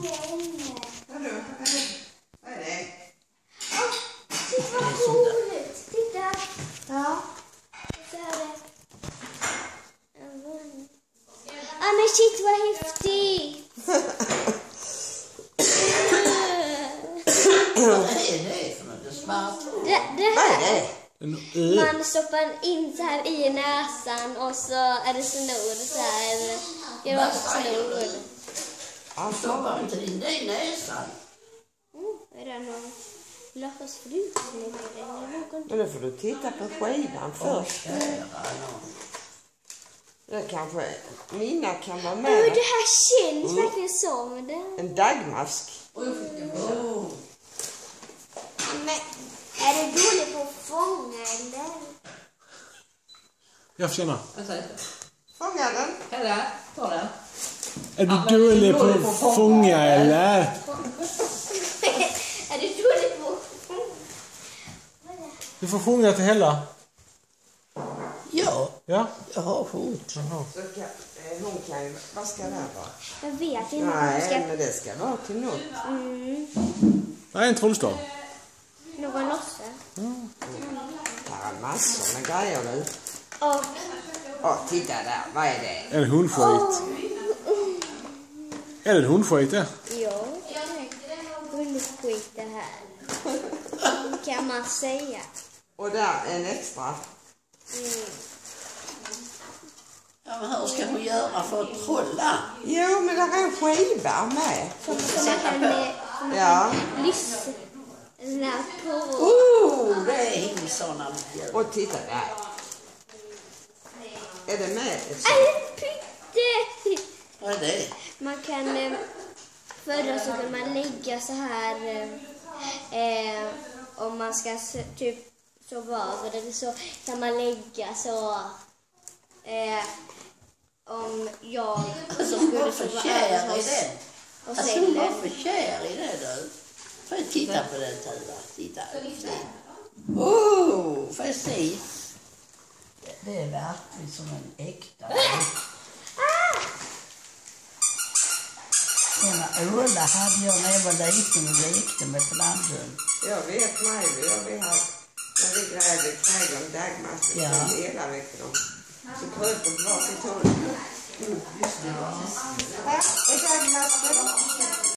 Vad är det? Titta vad coolt! Titta! Ja. Så är det. Men shit vad häftigt! Vad är det för något? Det smart. Det Vad är här. det? Man stoppar in så här i näsan och så är det snor så här. Det var snor. Stoppar inte in det i näsan. Är det någon lösfrukning eller någon? Men då får du titta på skivan först. Det kanske, mina kan vara med. Det här känns verkligen som det. En dagmask. Men är det dåligt på att fånga eller? Jag känner. Fånga den. Hela, ta den. Är du dålig på att fånga eller? Är det dåligt på att fånga? Du får sjunga till Hella. Ja, Ja? jag har sjungit. Så kan, hon kan ju, vad ska det vara? Jag vet inte. Nej, men det ska vara till något. Nej, en trollstav. Någon losse. Här är massor med grejer nu. Och Titta där, vad är det? Är det hundskit? Är det hundskit det? ja, hundskit det här. Kan man säga. Och där en extra. Ja, men hur ska hon göra för att trolla? Jo, men där är en skiva med. Som man Ja. kan lyssna på. Det är hingsarna. Och titta där. Är det med? Pytte! Vad är det? Man kan förra så kan man lägga så här om man ska typ sova över eller så kan man lägga så om jag skulle sova över hos Alltså hon var för kär i det då. Får jag titta på den Tuva? Titta. Får jag se? Det är verkligen som en äkta. Ulla hade jag när jag var liten och lekte med på Landön. Jag vet mig, vi har när vi grävde trädgården dagmask hela veckan. Så kröp de bak i tåget. Ja, och dagmasken.